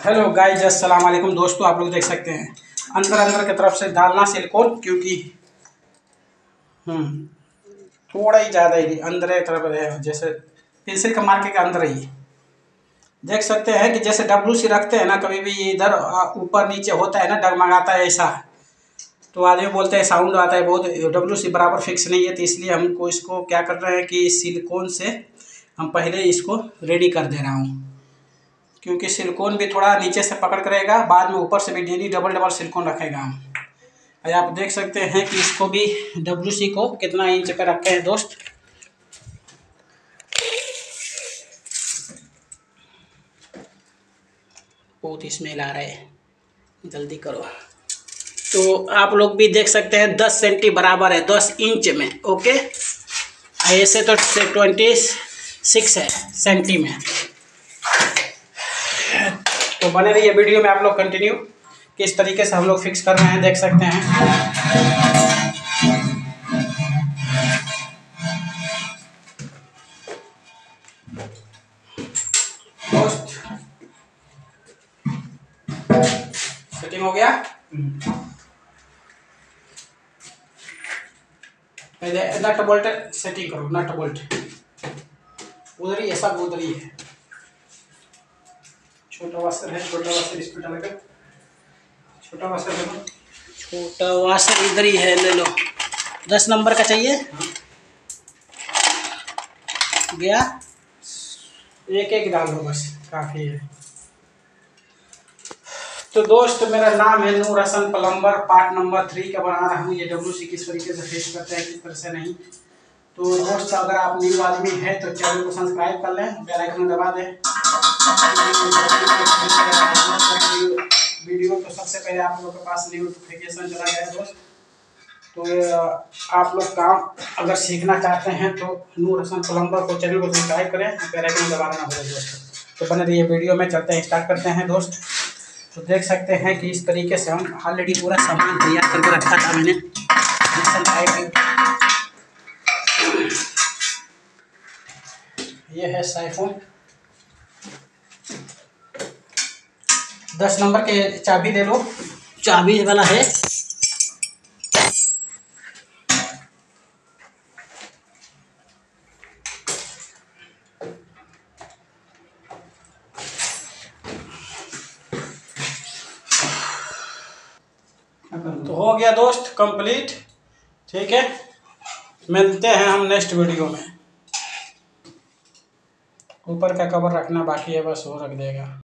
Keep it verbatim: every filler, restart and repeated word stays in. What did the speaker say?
Hello guys, अस्सलाम वालेकुम दोस्तों। आप लोग देख सकते हैं अंदर अंदर की तरफ से डालना सिलिकॉन, क्योंकि हम्म थोड़ा ही ज़्यादा ही अंदर की तरफ है, जैसे पेंसिल का मार्के के अंदर ही देख सकते हैं कि जैसे डब्लू सी रखते हैं ना, कभी भी इधर ऊपर नीचे होता है ना, डगमगाता है ऐसा, तो आदमी बोलते हैं साउंड आता है बहुत। डब्लू सी बराबर फिक्स नहीं है, तो इसलिए हमको इसको क्या कर रहे हैं कि सिलिकॉन से हम पहले इसको रेडी कर दे रहा हूँ, क्योंकि सिलिकॉन भी थोड़ा नीचे से पकड़ करेगा, बाद में ऊपर से भी डेली डबल डबल सिलिकॉन रखेगा हम। और आप देख सकते हैं कि इसको भी डब्ल्यू सी को कितना इंच पे रखे हैं दोस्त। बहुत स्मेल आ रहा है, जल्दी करो। तो आप लोग भी देख सकते हैं दस सेंटी बराबर है, दस इंच में। ओके, ऐसे तो ट्वेंटी सिक्स है सेंटी में। तो बने रहिए वीडियो में, आप लोग कंटिन्यू किस तरीके से हम लोग फिक्स कर रहे हैं देख सकते हैं। दोस्त सेटिंग हो गया। पहले नट बोल्ट सेटिंग करो, नट बोल्ट उधर ही है, सब उधर ही है। छोटा वाशर है, छोटा वाशर इस पे डालेगा, छोटा वाशर है, छोटा वाशर इधर ही है, ले लो। दस नंबर का चाहिए। गया, एक एक डाल दो बस, काफ़ी है। तो दोस्त मेरा नाम है Noor Hasan plumber, part number three का बना रहा हूँ। ये डब्ल्यू सी किस तरीके से फेस करते हैं, किस तरह से नहीं। तो दोस्त अगर आप न्यू आदमी है तो चैनल को सब्सक्राइब कर लें, बेल आइकन दबा दें। वीडियो तो सबसे पहले आप लोगों के पास नोटिफिकेशन चला गया है दोस्त। तो आप लोग काम अगर सीखना चाहते हैं तो नूर हसन प्लम्बर को चैनल को सब्सक्राइब करें, बेल आइकन दबाना ना भूलें दोस्त। तो बने रहिए वीडियो में, चलते हैं, स्टार्ट करते हैं दोस्त। तो देख सकते हैं कि इस तरीके से हम ऑलरेडी पूरा सामान तैयार करके रखा था मैंने। ये है साइफोन, दस नंबर के चाबी ले लो, चाबी वाला है। तो हो गया दोस्त कंप्लीट। ठीक है, मिलते हैं हम नेक्स्ट वीडियो में। ऊपर का कवर रखना बाकी है, बस वो रख देगा।